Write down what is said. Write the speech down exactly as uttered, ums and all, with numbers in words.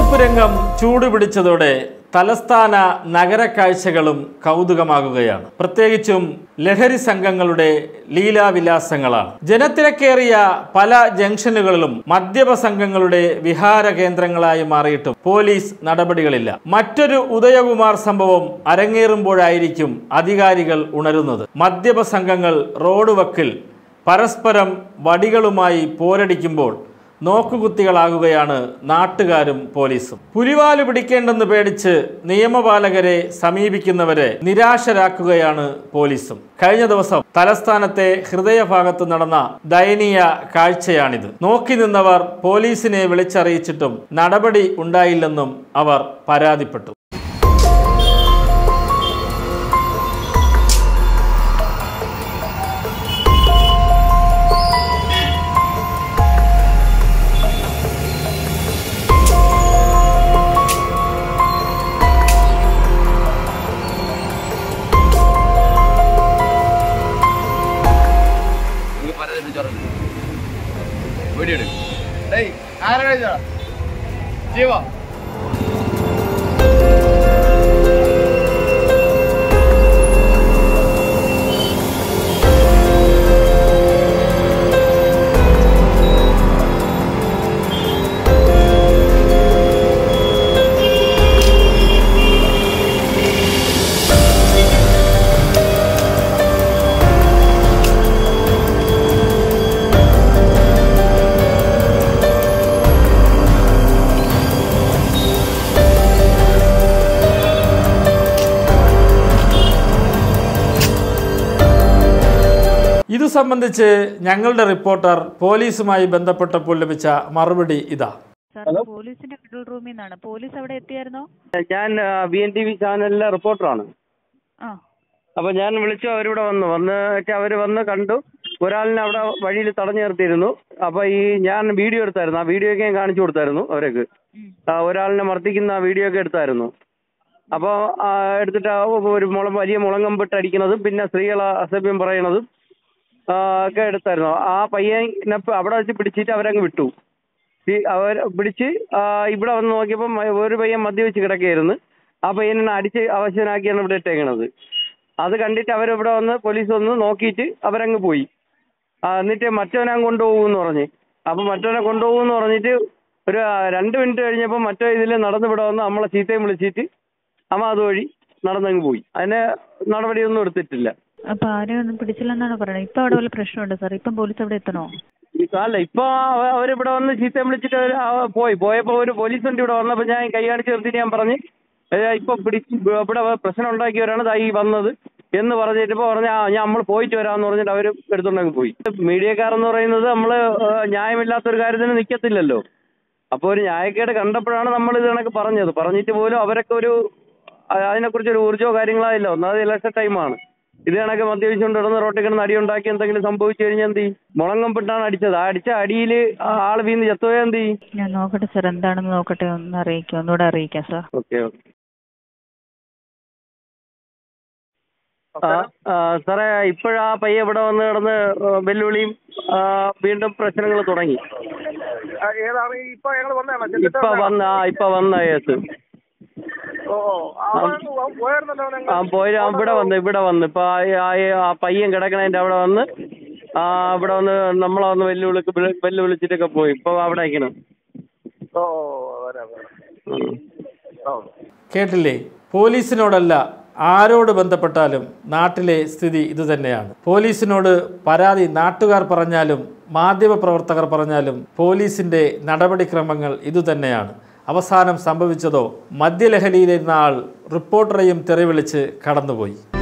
തെരഞ്ഞെടുപ്പ് രംഗം ചൂടുപിടിച്ചതോടെ തലസ്ഥാന നഗരക്കാഴ്ചകളും കൗതുകമാകുകയാണ്. പ്രത്യേകിച്ചും ലഹരി സംഘങ്ങളുടെ ലീലാവിലാസങ്ങളാണ്. ജനത്തിരക്കേറിയ പല ജംഗ്ഷനുകളിലും മദ്യപ സംഘങ്ങളുടെ വിഹാര കേന്ദ്രങ്ങളായി മാറിയിട്ടും പോലീസ് നടപടികളില്ല. മറ്റൊരു ഉദയകുമാർ സംഭവം അരങ്ങേറുമ്പോഴായിരിക്കും അധികാരികൾ ഉണരുന്നത്. മദ്യപ സംഘങ്ങൾ റോഡ് വക്കിൽ പരസ്പരം വടികളുമായി പോരടിക്കുമ്പോൾ നോക്കുകുത്തികളാകുകയാണ് നാട്ടുകാരും പോലീസും. പുലിവാല് പിടിക്കേണ്ടെന്ന് പേടിച്ച് നിയമപാലകരെ സമീപിക്കുന്നവരെ നിരാശരാക്കുകയാണ് പോലീസും. കഴിഞ്ഞ ദിവസം തലസ്ഥാനത്തെ ഹൃദയഭാഗത്ത് നടന്ന ദയനീയ കാഴ്ചയാണിത്. നോക്കി നിന്നവർ പോലീസിനെ വിളിച്ചറിയിച്ചിട്ടും നടപടി ഉണ്ടായില്ലെന്നും അവർ പരാതിപ്പെട്ടു. വീഡിയോ ആരാ ജീവ ഇതു സംബന്ധിച്ച് ഞങ്ങളുടെ റിപ്പോർട്ടർ പോലീസുമായി ബന്ധപ്പെട്ടപ്പോൾ ലഭിച്ച മറുപടി ഇതാ. പോലീസിന്റെ കൺട്രോൾ റൂമിൽ നിന്നാണ്. പോലീസ് അവിടെ എത്തിയായിരുന്നോ? ഞാൻ ബി എൻ ടി വി ചാനലിലെ റിപ്പോർട്ടറാണ്. അപ്പൊ ഞാൻ വിളിച്ചു, അവരിവിടെ വന്നു വന്ന് അവര് വന്ന് കണ്ടു. ഒരാളിനെ അവിടെ വഴിയിൽ തടഞ്ഞു നിർത്തിയിരുന്നു. അപ്പൊ ഈ ഞാൻ വീഡിയോ എടുത്തായിരുന്നു. ആ വീഡിയോ ഒക്കെ ഞാൻ കാണിച്ചു കൊടുത്തായിരുന്നു അവർക്ക്. ഒരാളിനെ മർദ്ദിക്കുന്ന വീഡിയോ ഒക്കെ എടുത്തായിരുന്നു. അപ്പൊ എടുത്തിട്ട് ഒരു മുളം വലിയ മുളങ്കമ്പിട്ട് അടിക്കുന്നതും പിന്നെ സ്ത്രീകളെ അസഭ്യം പറയണതും ഒക്കെ എടുത്തായിരുന്നു. ആ പയ്യനെ അവിടെ വെച്ച് പിടിച്ചിട്ട് അവരങ്ങ് വിട്ടു. അവർ പിടിച്ച് ഇവിടെ വന്ന് നോക്കിയപ്പോൾ ഒരു പയ്യൻ മദ്യവെച്ച് കിടക്കുകയായിരുന്നു. ആ പയ്യനെ അടിച്ച് അവശനാക്കിയാണ് ഇവിടെ ഇട്ടേക്കണത്. അത് കണ്ടിട്ട് അവരിവിടെ വന്ന് പോലീസ് വന്ന് നോക്കിയിട്ട് അവരങ്ങ് പോയി. എന്നിട്ട് മറ്റവനെ കൊണ്ടുപോകുമെന്ന് പറഞ്ഞ് അപ്പം മറ്റവനെ കൊണ്ടുപോകുമെന്ന് പറഞ്ഞിട്ട് ഒരു രണ്ട് മിനിറ്റ് കഴിഞ്ഞപ്പോൾ മറ്റോ ഇതിൽ നടന്നു ഇവിടെ വന്ന് നമ്മളെ ചീത്തയും വിളിച്ചിട്ട് അമ്മ അതുവഴി നടന്നങ്ങ് പോയി. അതിന് നടപടിയൊന്നും എടുത്തിട്ടില്ല. അപ്പൊ ആരെയും ഒന്നും പിടിച്ചില്ലെന്നാണ് പറയുന്നത്. ഇപ്പൊ അവിടെ വല്ല പ്രശ്നമുണ്ടോ സാർ? ഇപ്പം പോലീസ് അവിടെ എത്തണോ? അല്ല, ഇപ്പൊ അവരിവിടെ വന്ന് ചീത്തയും വിളിച്ചിട്ട് പോയി. പോയപ്പോ ഒരു പോലീസ് വണ്ടി ഇവിടെ വന്നപ്പോ ഞാൻ കൈ കാണിച്ച് നിർത്തിയിട്ട് ഞാൻ പറഞ്ഞ് ഇപ്പൊ പിടിച്ച് ഇവിടെ പ്രശ്നം ഉണ്ടാക്കിയവരാണ് ഈ വന്നത് എന്ന് പറഞ്ഞിട്ട് പറഞ്ഞ ഞാൻ നമ്മൾ പോയിട്ട് വരാമെന്ന് പറഞ്ഞിട്ട് അവർ എടുത്തുകൊണ്ടങ്ങ് പോയി. മീഡിയക്കാരെന്ന് പറയുന്നത് നമ്മള് ന്യായമില്ലാത്തൊരു കാര്യത്തിന് നിൽക്കത്തില്ലല്ലോ. അപ്പോൾ ഒരു ന്യായക്കേട് കണ്ടപ്പോഴാണ് നമ്മൾ ഇത് കണക്ക് പറഞ്ഞത്. പറഞ്ഞിട്ട് പോലും അവരൊക്കെ ഒരു അതിനെക്കുറിച്ചൊരു ഊർജ്ജമോ കാര്യങ്ങളായില്ല. ഒന്നാമത് ഇലക്ഷൻ ടൈമാണ്. ഇത് കണക്ക് മദ്യപിച്ചുകൊണ്ട് കിടന്ന് റോട്ടിൽ കിടന്ന് അടി ഉണ്ടാക്കി എന്തെങ്കിലും സംഭവിച്ചു കഴിഞ്ഞാൽ എന്ത് ചെയ്യും? മുളങ്കമ്പിട്ടാണ് അടിച്ചത്. അടിച്ച അടിയിൽ ആള് വീണ് ചത്തുപോയാൽ എന്ത് ചെയ്യും? ഞാൻ നോക്കട്ടെ സാർ, എന്താണെന്ന് നോക്കട്ടെ, ഒന്ന് അറിയിക്കാം, ഒന്നുകൂടെ അറിയിക്കാം സാർ. ഓക്കെ ഓക്കെ സാറേ, ഇപ്പോഴാ പയ്യ ഇവിടെ വന്ന് കിടന്ന് വെല്ലുവിളിയും വീണ്ടും പ്രശ്നങ്ങൾ തുടങ്ങി. ഇപ്പൊ വന്ന ആ ഇപ്പൊ വന്ന കേസ് ആ പോയി ഇവിടെ വന്ന് ഇവിടെ വന്ന് ഇപ്പൊ ആ പയ്യൻ കിടക്കണതിന്റെ അവിടെ വന്ന് ആ ഇവിടെ വന്ന് നമ്മളെ വന്ന് വെല്ലുവിളി വെല്ലുവിളിച്ചിട്ടൊക്കെ പോയി. ഇപ്പൊ അവിടെ അയക്കണം. കേട്ടില്ലേ? പോലീസിനോടല്ല ആരോട് ബന്ധപ്പെട്ടാലും നാട്ടിലെ സ്ഥിതി ഇതുതന്നെയാണ്. പോലീസിനോട് പരാതി നാട്ടുകാർ പറഞ്ഞാലും മാധ്യമപ്രവർത്തകർ പറഞ്ഞാലും പോലീസിൻ്റെ നടപടിക്രമങ്ങൾ ഇതുതന്നെയാണ്. അവസാനം സംഭവിച്ചതോ മദ്യലഹരിയിലിരുന്ന ആൾ റിപ്പോർട്ടറെയും തെറിവിളിച്ച് കടന്നുപോയി.